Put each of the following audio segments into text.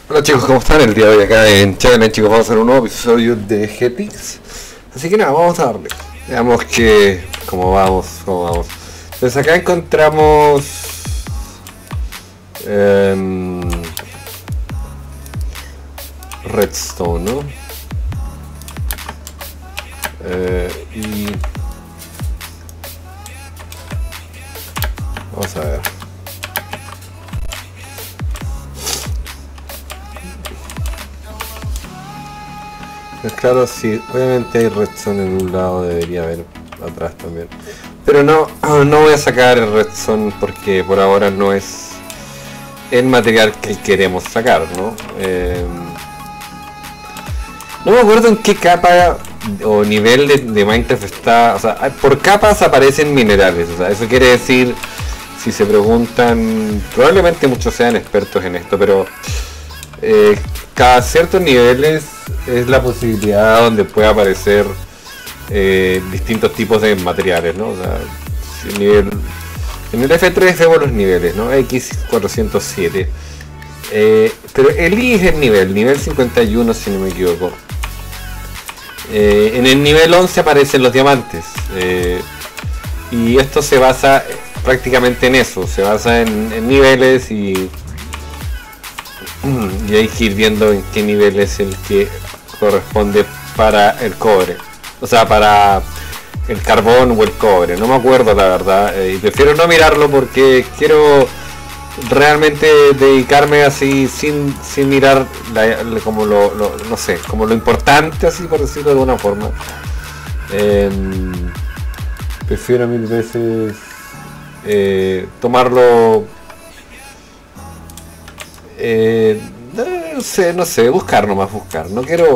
Hola chicos, ¿cómo están? El día de hoy acá en Challenge, chicos, vamos a hacer un nuevo episodio de hetixx. Así que nada, vamos a darle. Veamos que... cómo vamos. Entonces acá encontramos... redstone, ¿no? Y... vamos a ver. Pues claro, sí, obviamente hay redstone en un lado, debería haber atrás también. Pero no voy a sacar el redstone porque por ahora no es el material que queremos sacar, ¿no? No me acuerdo en qué capa o nivel de Minecraft está, o sea, por capas aparecen minerales, o sea, eso quiere decir, si se preguntan, probablemente muchos sean expertos en esto, pero cada ciertos niveles es la posibilidad donde puede aparecer distintos tipos de materiales, ¿no? O sea, en el F3 vemos los niveles, ¿no? X407, pero el I es el nivel 51 si no me equivoco. En el nivel 11 aparecen los diamantes, y esto se basa prácticamente en eso, se basa en niveles y hay que ir viendo en qué nivel es el que corresponde para el cobre, o sea, para el carbón o el cobre, no me acuerdo la verdad, y prefiero no mirarlo porque quiero realmente dedicarme así sin mirar como no sé, como lo importante, así por decirlo de alguna forma. Prefiero mil veces tomarlo, no sé, buscar, no quiero...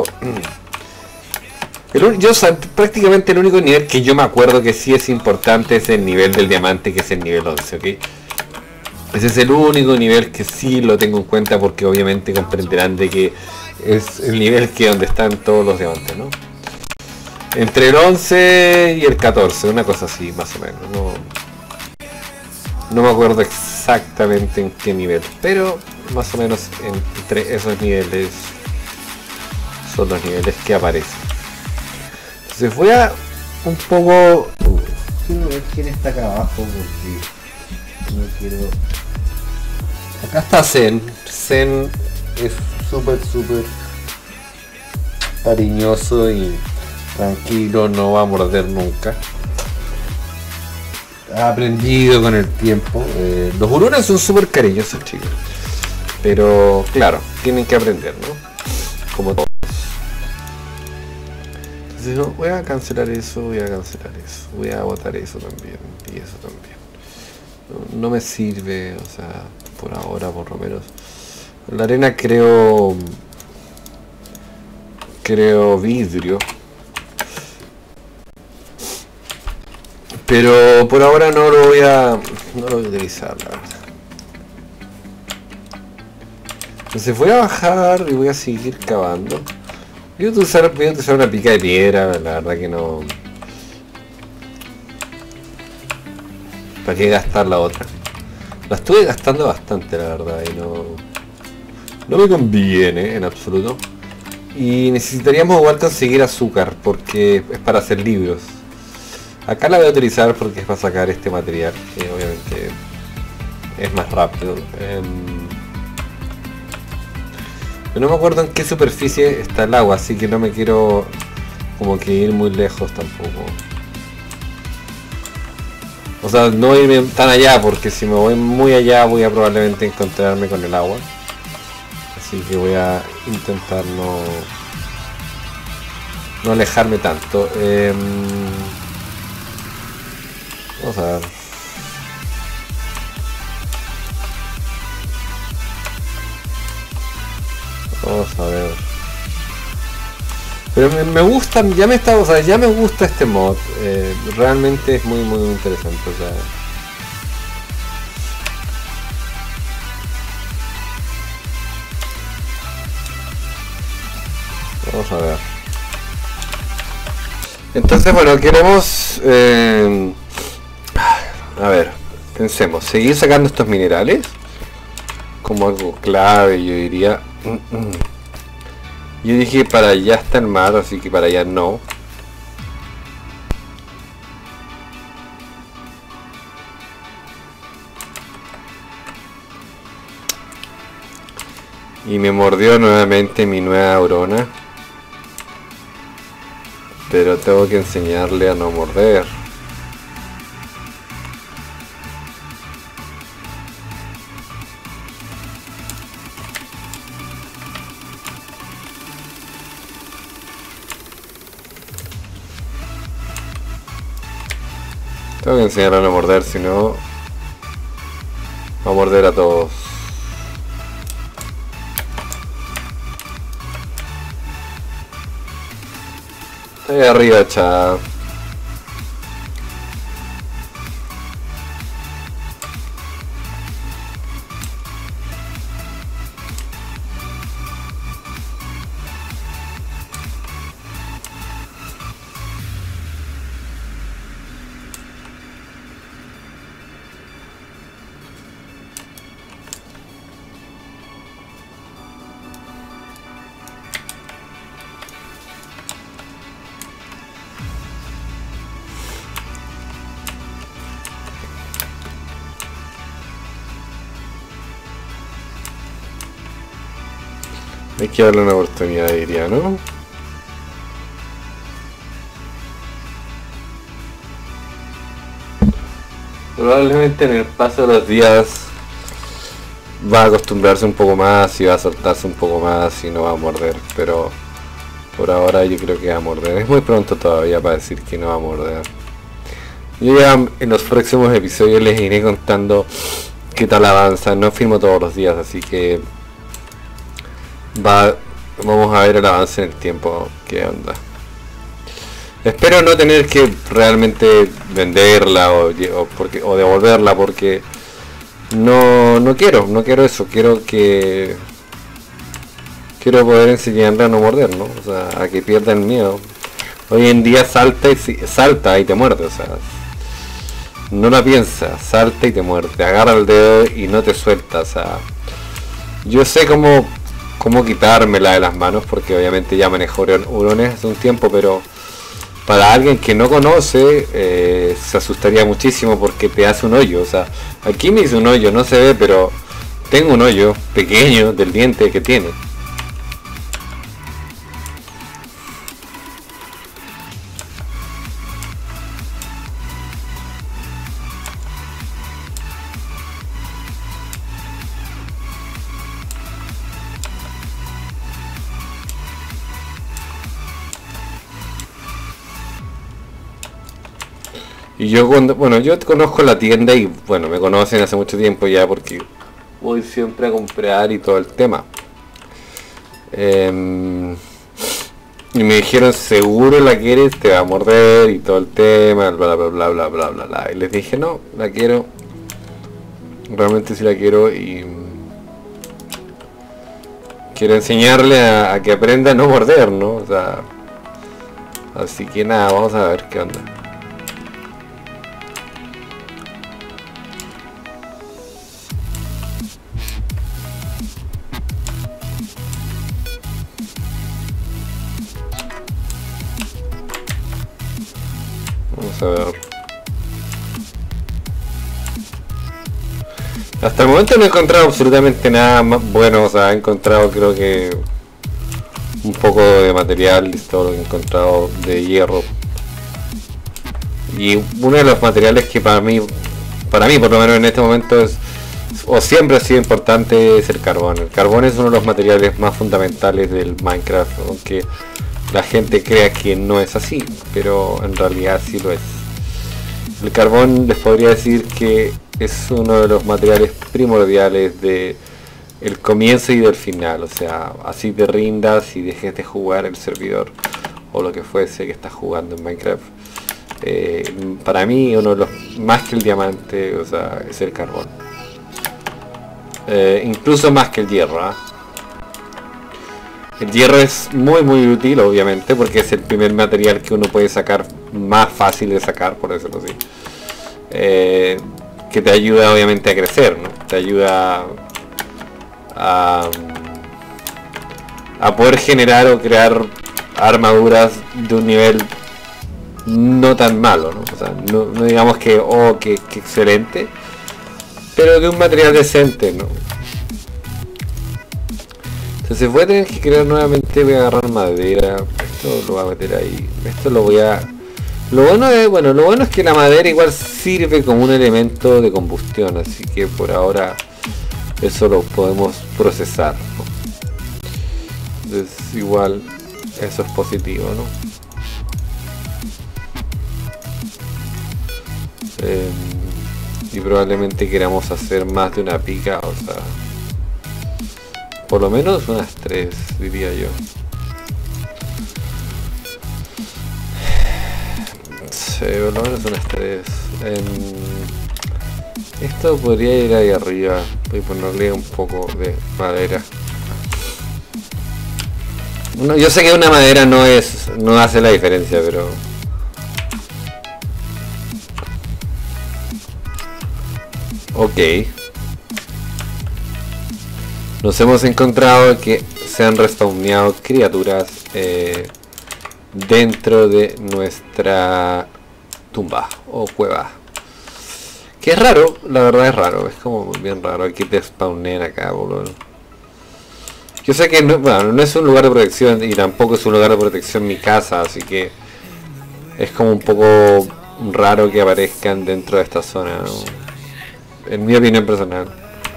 prácticamente el único nivel que yo me acuerdo que sí es importante es el nivel del diamante, que es el nivel 11, ¿ok? Ese es el único nivel que sí lo tengo en cuenta porque obviamente comprenderán de que es el nivel que donde están todos los diamantes, ¿no? Entre el 11 y el 14, una cosa así más o menos, no me acuerdo exactamente en qué nivel, pero más o menos entre esos niveles son los niveles que aparecen. Entonces voy a un poco... quiero ver quién está acá abajo porque no quiero... Acá está Zen es súper cariñoso y tranquilo, no va a morder nunca. Ha aprendido con el tiempo. Los hurones son súper cariñosos, chicos, pero claro, tienen que aprender, ¿no? Como todos. Entonces no, voy a cancelar eso, voy a botar eso también y eso también. No me sirve, o sea, por ahora por lo menos. La arena creo vidrio, pero por ahora no lo voy a utilizar, la verdad. Entonces voy a bajar y voy a seguir cavando. Voy a utilizar una pica de piedra, la verdad que no. ¿Para qué gastar la otra? La estuve gastando bastante, la verdad, y no me conviene en absoluto. Y necesitaríamos igual conseguir azúcar porque es para hacer libros. Acá la voy a utilizar porque es para sacar este material, que obviamente es más rápido. Pero no me acuerdo en qué superficie está el agua, así que no me quiero como que ir muy lejos tampoco. O sea, no irme tan allá, porque si me voy muy allá voy a probablemente encontrarme con el agua. Así que voy a intentar no alejarme tanto. Vamos a ver. Vamos a ver. Pero me gusta, ya me gusta este mod. Realmente es muy interesante, o sea. Vamos a ver. Entonces, bueno, queremos... a ver, pensemos, seguir sacando estos minerales como algo clave, yo diría. Yo dije para allá está el mar, así que para allá no. Y me mordió nuevamente mi nueva aurona. Pero tengo que enseñarle a no morder. Tengo que enseñarle a no morder, si no va a morder a todos. Ahí arriba, chao. Hay que darle una oportunidad, diría, ¿no? Probablemente en el paso de los días va a acostumbrarse un poco más y va a soltarse un poco más y no va a morder, pero por ahora yo creo que va a morder. Es muy pronto todavía para decir que no va a morder. Yo ya en los próximos episodios les iré contando qué tal avanza. No filmo todos los días, así que vamos a ver el avance en el tiempo, qué onda. Espero no tener que realmente venderla o devolverla, porque no quiero eso. Quiero poder enseñarle a no morder, ¿no? O sea, a que pierda el miedo. Hoy en día salta y te muerde, o sea, no la piensa, salta y te muerde, te agarra el dedo y no te suelta. O sea, yo sé cómo quitármela de las manos, porque obviamente ya manejo hurones hace un tiempo, pero para alguien que no conoce se asustaría muchísimo porque te hace un hoyo. O sea, aquí me hizo un hoyo, no se ve, pero tengo un hoyo pequeño del diente que tiene. Y yo yo conozco la tienda y bueno, me conocen hace mucho tiempo ya porque voy siempre a comprar y todo el tema. Y me dijeron, seguro la quieres, te va a morder y todo el tema, bla bla bla bla bla bla bla. Y les dije, no, la quiero. Realmente sí la quiero y quiero enseñarle a que aprenda a no morder, ¿no? O sea, así que nada, vamos a ver qué onda. Vamos a ver. Hasta el momento no he encontrado absolutamente nada más bueno. O sea, he encontrado, creo que un poco de material, todo lo que he encontrado de hierro. Y uno de los materiales que para mí por lo menos en este momento es, o siempre ha sido importante, es el carbón. El carbón es uno de los materiales más fundamentales del Minecraft, aunque la gente crea que no es así, pero en realidad sí lo es. El carbón, les podría decir que es uno de los materiales primordiales de el comienzo y del final. O sea, así te rindas y dejes de jugar el servidor o lo que fuese que estás jugando en Minecraft. Para mí uno de los, más que el diamante, o sea, es el carbón. Incluso más que el hierro, ¿eh? El hierro es muy útil, obviamente, porque es el primer material que uno puede sacar, más fácil de sacar, por decirlo así. Que te ayuda obviamente a crecer, ¿no? Te ayuda a a poder generar o crear armaduras de un nivel no tan malo, ¿no? O sea, no digamos que, oh, que excelente, pero de un material decente, ¿no? Entonces voy a tener que crear nuevamente, voy a agarrar madera, esto lo voy a meter ahí, esto lo voy a... Lo bueno es que la madera igual sirve como un elemento de combustión, así que por ahora eso lo podemos procesar, ¿no? Entonces igual eso es positivo, ¿no? Y probablemente queramos hacer más de una pica, o sea, por lo menos unas 3, diría yo. Sí, por lo menos unas 3. Esto podría ir ahí arriba. Voy a ponerle un poco de madera. No, yo sé que una madera no hace la diferencia, pero... Ok. Nos hemos encontrado que se han respawneado criaturas dentro de nuestra tumba o cueva. Que es raro, la verdad es raro, es como bien raro que te spawnen acá, boludo. Yo sé que no, bueno, no es un lugar de protección y tampoco es un lugar de protección mi casa, así que es como un poco raro que aparezcan dentro de esta zona, ¿no? En mi opinión personal.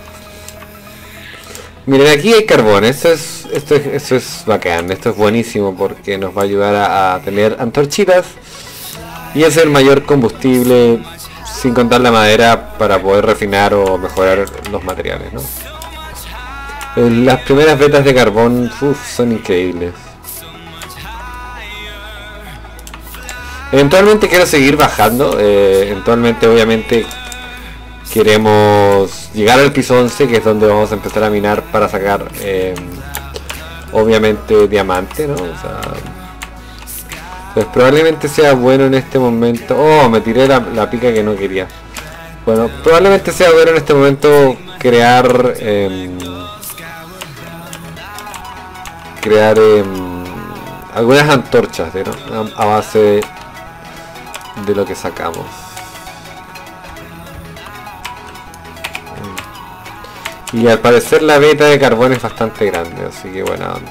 Miren, aquí hay carbón, esto es bacán, esto es buenísimo porque nos va a ayudar a tener antorchitas y es el mayor combustible, sin contar la madera, para poder refinar o mejorar los materiales, ¿no? Las primeras vetas de carbón son increíbles. Eventualmente quiero seguir bajando, eventualmente obviamente queremos llegar al piso 11, que es donde vamos a empezar a minar para sacar obviamente diamante, ¿no? O sea, pues probablemente sea bueno en este momento. Oh, me tiré la pica que no quería. Bueno, probablemente sea bueno en este momento crear algunas antorchas, ¿no? A base de lo que sacamos. Y al parecer la beta de carbón es bastante grande, así que buena onda.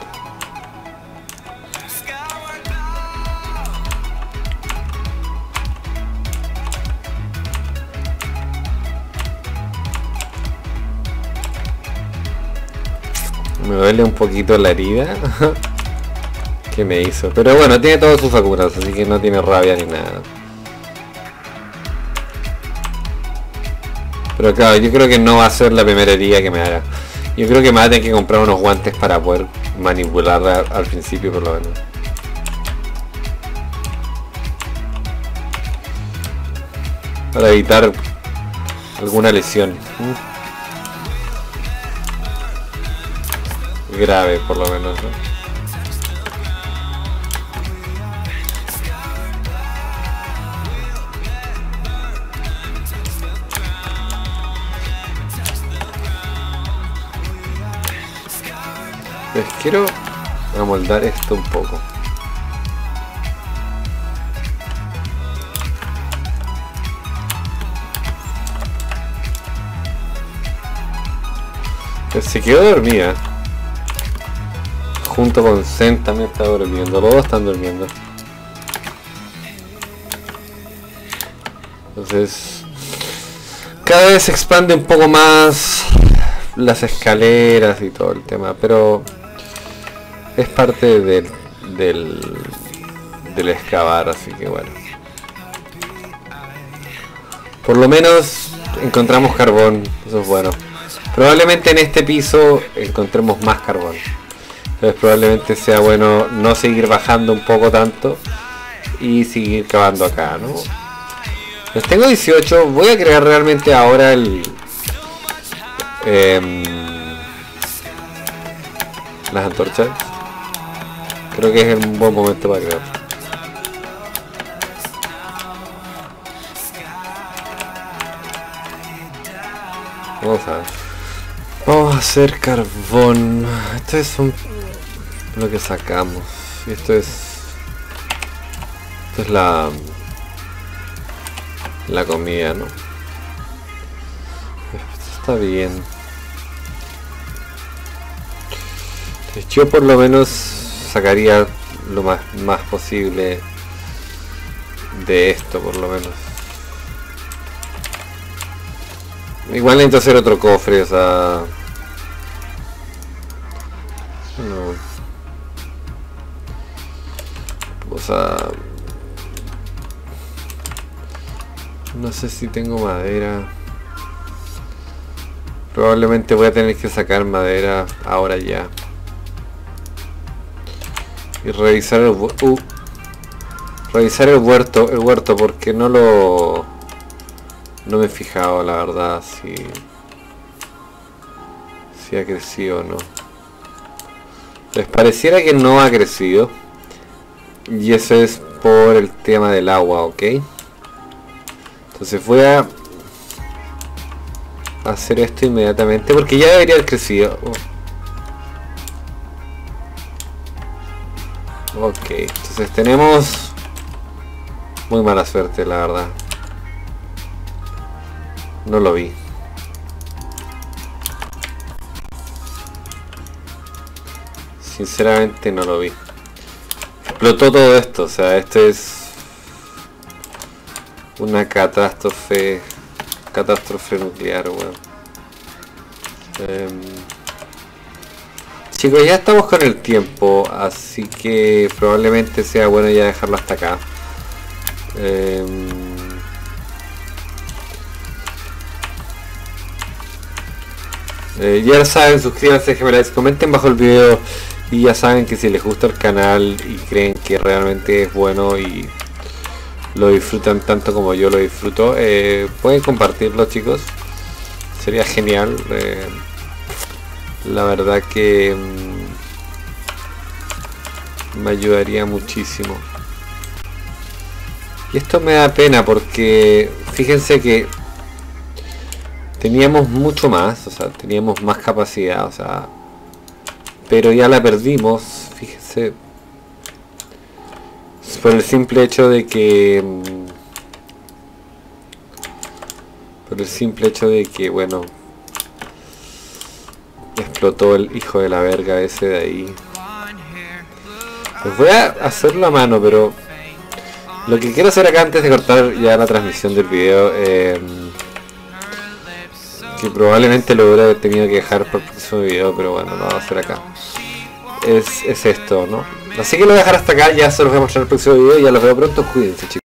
Me duele un poquito la herida que me hizo, pero bueno, tiene todas sus facuras, así que no tiene rabia ni nada. Pero claro, yo creo que no va a ser la primera herida que me haga. Yo creo que me va a tener que comprar unos guantes para poder manipularla al principio, por lo menos. Para evitar alguna lesión grave, por lo menos, ¿no? Pues quiero amoldar esto un poco. Pues se quedó dormida. Junto con Zen también está durmiendo. Los dos están durmiendo. Entonces cada vez se expande un poco más las escaleras y todo el tema, pero es parte del excavar, así que bueno. Por lo menos encontramos carbón, eso es bueno. Probablemente en este piso encontremos más carbón. Entonces probablemente sea bueno no seguir bajando un poco tanto y seguir cavando acá, ¿no? Pues tengo 18, voy a crear realmente ahora las antorchas. Creo que es un buen momento para crear. Vamos a ver. Vamos a hacer carbón. Esto es un lo que sacamos. Y esto es la comida, ¿no? Esto está bien. Entonces yo por lo menos sacaría lo más posible de esto, por lo menos. Igual necesito hacer otro cofre, o sea... No. O sea... No sé si tengo madera. Probablemente voy a tener que sacar madera ahora ya. Y revisar el huerto porque no me he fijado, la verdad, si ha crecido o no. Les pareciera que no ha crecido. Y eso es por el tema del agua, ¿ok? Entonces voy a hacer esto inmediatamente porque ya debería haber crecido. Ok, entonces tenemos muy mala suerte, la verdad. No lo vi. Sinceramente no lo vi. Explotó todo esto, o sea, esto es una catástrofe nuclear, weón. Chicos, ya estamos con el tiempo, así que probablemente sea bueno ya dejarlo hasta acá. Ya saben, suscríbanse, déjenme like, comenten bajo el video y ya saben que si les gusta el canal y creen que realmente es bueno y lo disfrutan tanto como yo lo disfruto, pueden compartirlo, chicos, sería genial. La verdad que me ayudaría muchísimo. Y esto me da pena porque fíjense que teníamos mucho más, o sea, teníamos más capacidad, o sea, pero ya la perdimos, fíjense, por el simple hecho de que bueno, explotó el hijo de la verga ese de ahí. Pues voy a hacerlo a mano, pero lo que quiero hacer acá antes de cortar ya la transmisión del video, que probablemente lo hubiera tenido que dejar para el próximo video, pero bueno, lo vamos a hacer acá. Es esto, ¿no? Así que lo voy a dejar hasta acá, ya se los voy a mostrar en el próximo video y ya los veo pronto, cuídense, chicos.